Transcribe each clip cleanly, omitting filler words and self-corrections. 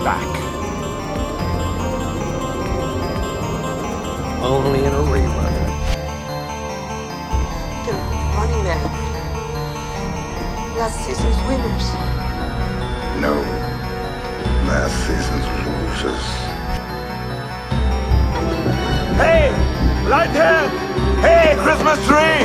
back. Only in a rerun. They're running man. Last season's winners. No. Last season's losers. Hey! Lighthead! Hey, Christmas tree!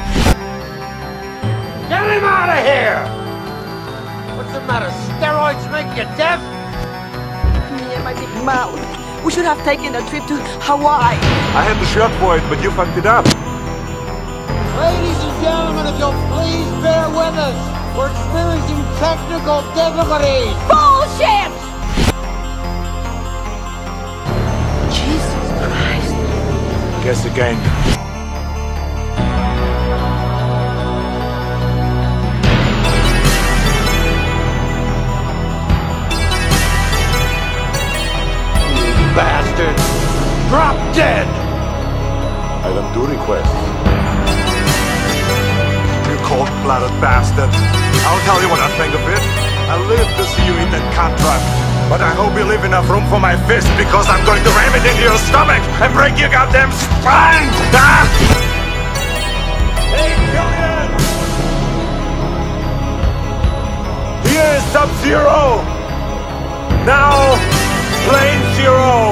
Get him out of here! What's the matter? Steroids make you deaf? Me and my big mouth. We should have taken a trip to Hawaii. I had the shirt for it, but you fucked it up. Ladies and gentlemen, if you'll please bear with us, we're experiencing technical difficulties. Bullshit! Jesus Christ. Guess again. You bastard! Drop dead! Item 2 request. You cold-blooded bastard. I'll tell you what I think of it. I live to see you eat that contract. But I hope you leave enough room for my fist, because I'm going to ram it into your stomach and break your goddamn spine! Ah! Hey, Killian! Here is Sub-Zero! Now, Plane Zero!